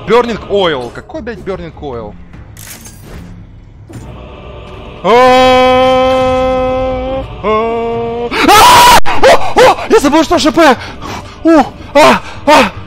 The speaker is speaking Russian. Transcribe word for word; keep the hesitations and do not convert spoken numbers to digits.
Burning Oil. Какой, блядь, Burning Oil? Я забыл, что ШП! А! А!